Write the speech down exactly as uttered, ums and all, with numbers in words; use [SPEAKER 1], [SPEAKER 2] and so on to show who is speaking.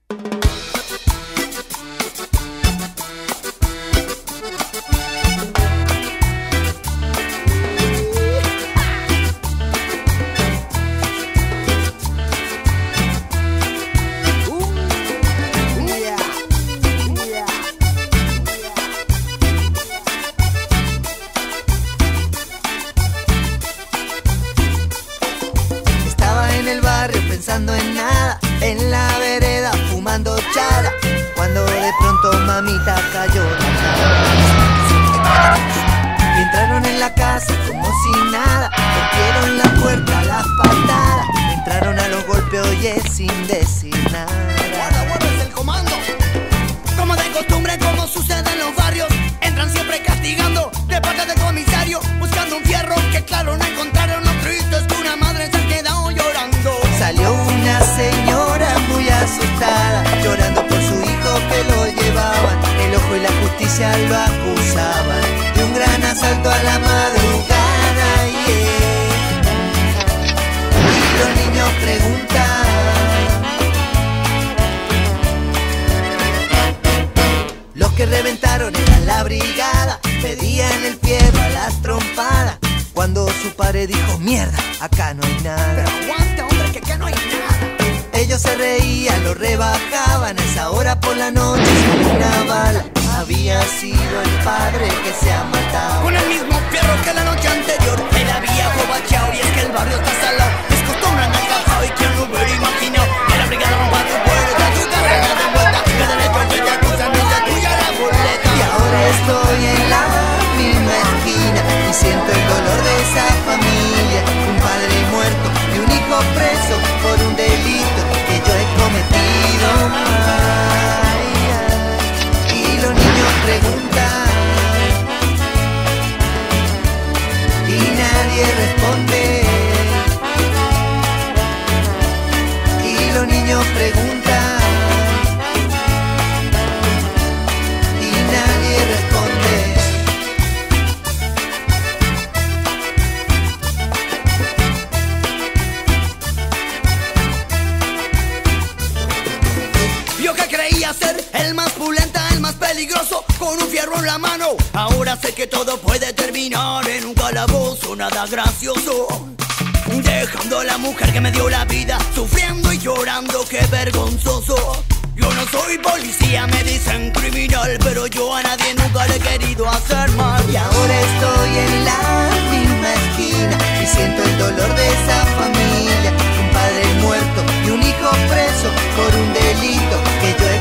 [SPEAKER 1] Pensando en nada, en la vereda fumando chara, cuando de pronto mamita cayó la cara. Y entraron en la casa como si nada, rompieron la puerta a las patadas, entraron a los golpes, oye, sin decir nada.
[SPEAKER 2] Guarda, guarda, es el comando. Como de costumbre, como sucede en los barrios, entran siempre castigando de parte del comisario, buscando un fierro que claro no encontraron. Lo triste es que una madre se ha quedado llorando.
[SPEAKER 1] Salió una señora muy asustada, llorando por su hijo que lo llevaban. El ojo y la justicia lo acusaban de un gran asalto a la madrugada. Yeah. Y los niños preguntan: los que reventaron eran la brigada, pedían el fierro a las trompadas, cuando su padre dijo: mierda, acá no hay nada.
[SPEAKER 2] Pero aguanta, hombre, que acá no hay nada.
[SPEAKER 1] Ellos se reían, lo rebajaban, a esa hora por la noche sin una bala. Había sido el padre que se ha matado
[SPEAKER 2] con el mismo fierro que la noche anterior. Él había cobacheado y es que el barrio está salado. Es costumbre andar calzado y quien lo hubiera imaginado que la brigada rompa tu puerta, tu carrera de vuelta, que derecho tuya, tu camisa tuya la boleta.
[SPEAKER 1] Y ahora estoy en la misma esquina y siento el dolor de esa familia, un padre muerto y un hijo preso por un delito que yo he cometido. Ay, ay. Y los niños preguntan y nadie responde. Y los niños preguntan y nadie responde.
[SPEAKER 2] Yo que creía ser el más pulenta, el más peligroso, con un fierro en la mano, ahora sé que todo puede terminar en un calabozo, nada gracioso. Dejando a la mujer que me dio la vida, sufriendo y llorando, qué vergonzoso. Yo no soy policía, me dicen criminal, pero yo a nadie nunca le he querido hacer mal.
[SPEAKER 1] Y ahora estoy en la misma esquina y siento el dolor de esa familia, un padre muerto y un hijo preso por un delito que yo he